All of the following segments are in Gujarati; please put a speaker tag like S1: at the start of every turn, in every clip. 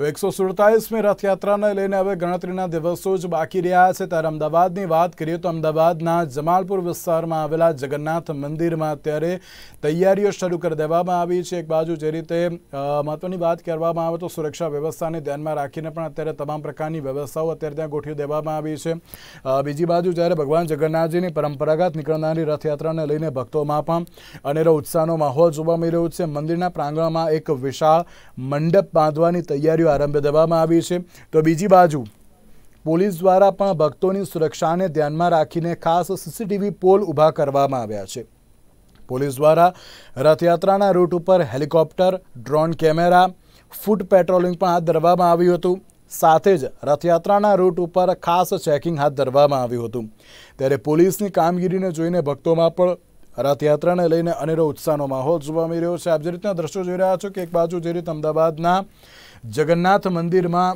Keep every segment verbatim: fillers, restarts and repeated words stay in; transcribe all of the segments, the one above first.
S1: તો એકસો સુડતાલીસમી રથયાત્રાને લઈને હવે ગણતરીના દિવસો જ બાકી રહ્યા છે ત્યારે અમદાવાદની વાત કરીએ તો અમદાવાદના જમાલપુર વિસ્તારમાં આવેલા જગન્નાથ મંદિરમાં અત્યારે તૈયારીઓ શરૂ કરી દેવામાં આવી છે। એક બાજુ જે રીતે મહત્વની વાત કરવામાં આવે તો સુરક્ષા વ્યવસ્થાને ધ્યાનમાં રાખીને પણ અત્યારે તમામ પ્રકારની વ્યવસ્થાઓ અત્યારે ત્યાં ગોઠવી દેવામાં આવી છે। બીજી બાજુ જ્યારે ભગવાન જગન્નાથજીની પરંપરાગત નીકળનારી રથયાત્રાને લઈને ભક્તોમાં પણ અનેરો ઉત્સાહનો માહોલ જોવા મળી રહ્યો છે। મંદિરના પ્રાંગણમાં એક વિશાળ મંડપ બાંધવાની તૈયારીઓ આરંભ દેવામાં આવી છે તો બીજી બાજુ પોલીસ દ્વારા પણ ભક્તોની સુરક્ષાને ધ્યાનમાં રાખીને ખાસ સીસીટીવી પોલ ઊભા કરવામાં આવ્યા છે। પોલીસ દ્વારા રથયાત્રાના રૂટ ઉપર helicopter, drone camera, foot patrolling પણ હાથ ધરવામાં આવ્યું હતું। સાથે જ રથયાત્રાના રૂટ ઉપર ખાસ ચેકિંગ હાથ ધરવામાં આવ્યું હતું। ત્યારે પોલીસની કામગીરીને જોઈને ભક્તોમાં પણ રથયાત્રાને લઈને અનેરો ઉત્સાહનો માહોલ જોવા મળી રહ્યો છે। આપ જે રીતના દ્રશ્યો જોઈ રહ્યા છો કે એક બાજુ જે રીતે અમદાવાદના જગન્નાથ મંદિરમાં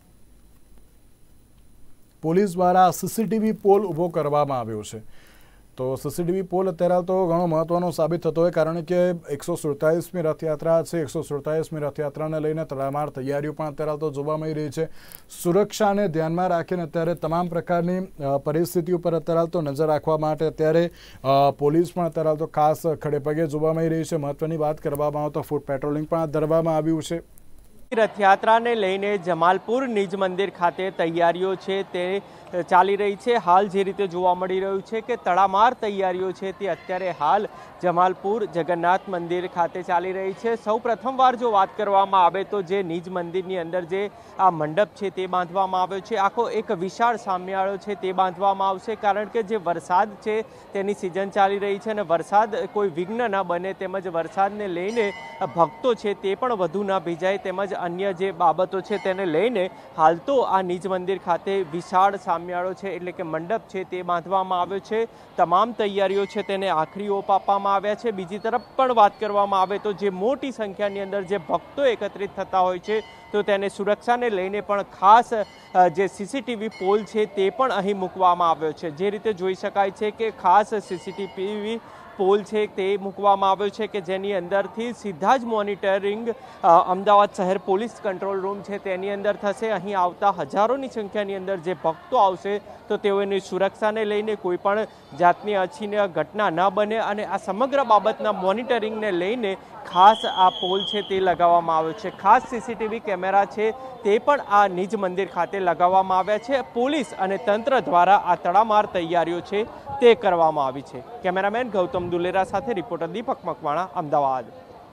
S1: પોલીસ દ્વારા સીસીટીવી પોલ ઊભો કરવામાં આવ્યો છે તો સીસીટીવી પોલ અત્યારે તો ઘણો મહત્વનો સાબિત થતો હોય કારણ કે એકસો સુડતાલીસમી રથયાત્રા છે। એકસો સુડતાલીસમી રથયાત્રાને લઈને તડામાર તૈયારીઓ પણ અત્યારે તો જોવા મળી રહી છે। સુરક્ષાને ધ્યાનમાં રાખીને અત્યારે તમામ પ્રકારની પરિસ્થિતિ ઉપર અત્યારે તો નજર રાખવા માટે અત્યારે પોલીસ પણ અત્યારે તો ખાસ ખડેપગે જોવા મળી રહી છે। મહત્વની વાત કરવામાં આવે તો ફૂટ પેટ્રોલિંગ પણ હાથ ધરવામાં આવ્યું છે।
S2: રથયાત્રાને લઈને જમાલપુર નિજ મંદિર ખાતે તૈયારીઓ છે તે ચાલી રહી છે। હાલ જે રીતે જોવા મળી રહ્યું છે કે તડામાર તૈયારીઓ છે તે અત્યારે હાલ જમાલપુર જગન્નાથ મંદિર ખાતે ચાલી રહી છે। સૌ પ્રથમવાર જો વાત કરવામાં આવે તો જે નિજ મંદિરની અંદર જે આ મંડપ છે તે બાંધવામાં આવ્યો છે, આખો એક વિશાળ સામિયાળો છે તે બાંધવામાં આવશે કારણ કે જે વરસાદ છે તેની સિઝન ચાલી રહી છે અને વરસાદ કોઈ વિઘ્ન ન બને તેમજ વરસાદને લઈને ભક્તો છે તે પણ વધુ ન ભીજાય તેમજ અન્ય જે બાબતો છે તેને લઈને હાલ તો આ નિજ મંદિર ખાતે વિશાળ સામિયાળો છે એટલે કે મંડપ છે તે બાંધવામાં આવ્યો છે। તમામ તૈયારીઓ છે તેને આખરી ઓપ આપવામાં આવ્યા છે। બીજી તરફ પણ વાત કરવામાં આવે તો જે મોટી સંખ્યાની અંદર જે ભક્તો એકત્રિત થતા હોય છે તો તેને સુરક્ષાને લઈને પણ ખાસ જે સીસીટીવી પોલ છે તે પણ અહીં મૂકવામાં આવ્યો છે। જે રીતે જોઈ શકાય છે કે ખાસ સીસીટીવી પોલ છે તે મૂકવામાં આવ્યો છે કે જેની અંદરથી સીધા જ મોનિટરિંગ અમદાવાદ શહેર પોલીસ કંટ્રોલ રૂમ છે તેની અંદર થશે। અહીં આવતા હજારોની સંખ્યાની અંદર જે ભક્તો આવશે તો તેઓની સુરક્ષાને લઈને કોઈ પણ જાતની અછીન્ય ઘટના ન બને અને આ સમગ્ર બાબતના મોનિટરિંગને લઈને ખાસ આ પોલ છે તે લગાવવામાં આવ્યો છે। ખાસ સીસીટીવી કેમેરા છે તે પણ આ નિજ મંદિર ખાતે લગાવવામાં આવ્યા છે। પોલીસ અને તંત્ર દ્વારા આ તડામાર તૈયારીઓ છે તે કરવામાં આવી છે। કેમેરામેન ગૌતમ દુલેરા સાથે રિપોર્ટર દીપક મકવાણા, અમદાવાદ।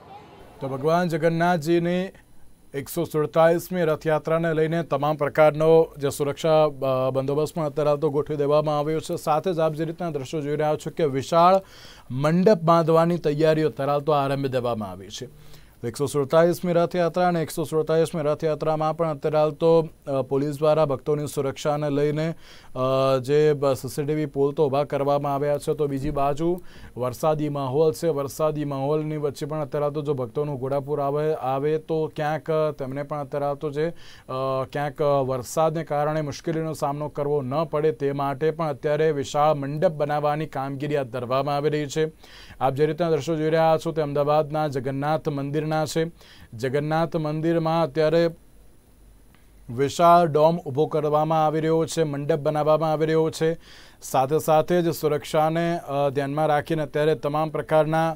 S1: તો ભગવાન જગન્નાથજીની એકસો સુડતાલીસમી રથયાત્રાને લઈને તમામ પ્રકારનો જે સુરક્ષા બંદોબસ્ત પણ અત્યારે તો ગોઠવી દેવામાં આવ્યો છે। સાથે જ આપ જે રીતના દ્રશ્યો જોઈ રહ્યા છો કે વિશાળ મંડપ બાંધવાની તૈયારીઓ અત્યારે તો આરંભી દેવામાં આવી છે। એકસો સુડતાલીસમી રથયાત્રા અને એકસો સુડતાલીસમી રથયાત્રામાં પણ અત્યારે તો પોલીસ દ્વારા ભક્તોની સુરક્ષાને લઈને જે સીસીટીવી પોલ તો ઊભા કરવામાં આવ્યા છે તો બીજી બાજુ વરસાદી માહોલ છે। વરસાદી માહોલની વચ્ચે પણ અત્યારે તો જો ભક્તોનું ઘોડાપુર આવે આવે તો ક્યાંક તેમને પણ અત્યારે તો જે ક્યાંક વરસાદને કારણે મુશ્કેલીનો સામનો કરવો ન પડે તે માટે પણ અત્યારે વિશાળ મંડપ બનાવવાની કામગીરી હાથ ધરવામાં આવી રહી છે। આપ જે રીતના દ્રશ્યો જોઈ રહ્યા છો તે અમદાવાદના જગન્નાથ મંદિર છે। જગન્નાથ મંદિરમાં અત્યારે વિશાળ ડોમ ઊભો કરવામાં આવી રહ્યો છે, મંડપ બનાવવામાં આવી રહ્યો છે। સાથે સાથે જ સુરક્ષાને ધ્યાનમાં રાખીને અત્યારે તમામ પ્રકારના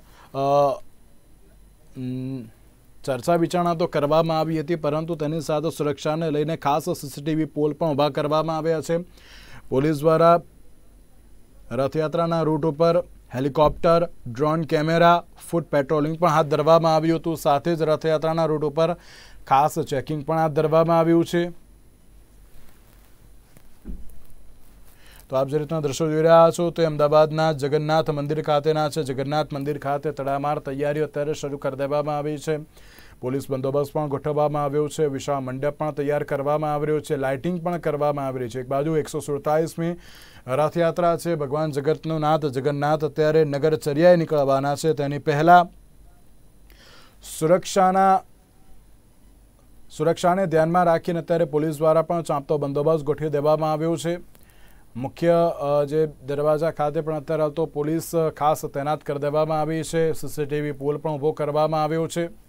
S1: ચર્ચા વિચારણા તો કરવામાં આવી હતી પરંતુ તેની સાથે સુરક્ષાને લઈને ખાસ સીસીટીવી પોલ પણ ઊભા કરવામાં આવ્યા છે। પોલીસ દ્વારા રથયાત્રાના રૂટ ઉપર helicopter, drone camera, foot patrolling પણ હાથ ધરવામાં આવ્યું હતું। સાથે જ રથયાત્રાના રૂટ ઉપર ખાસ ચેકિંગ પણ હાથ ધરવામાં આવ્યું છે। તો આપ જે રીતના દ્રશ્યો જોઈ રહ્યા છો તો અમદાવાદના જગન્નાથ મંદિર ખાતેના છે। જગન્નાથ મંદિર ખાતે તડામાર તૈયારીઓ અત્યારે શરૂ કરી દેવામાં આવી છે। પોલીસ બંદોબસ્ત પણ ગોઠવવામાં આવ્યો છે। વિશાળ મંડપ પણ તૈયાર કરવામાં આવ્યો છે। લાઇટિંગ પણ કરવામાં આવી છે। એક બાજુ એકસો સુડતાલીસમી રથયાત્રા છે, ભગવાન જગતનો નાથ જગન્નાથ અત્યારે નગરચર્યાએ નીકળવાના છે તેની પહેલા સુરક્ષાના સુરક્ષાને ધ્યાનમાં રાખીને અત્યારે પોલીસ દ્વારા પણ ચાંપતો બંદોબસ્ત ગોઠવી દેવામાં આવ્યો છે। મુખ્ય જે દરવાજા ખાતે પણ અત્યારે તો પોલીસ ખાસ તૈનાત કરી દેવામાં આવી છે। સીસીટીવી પોલ પણ ઊભો કરવામાં આવ્યો છે।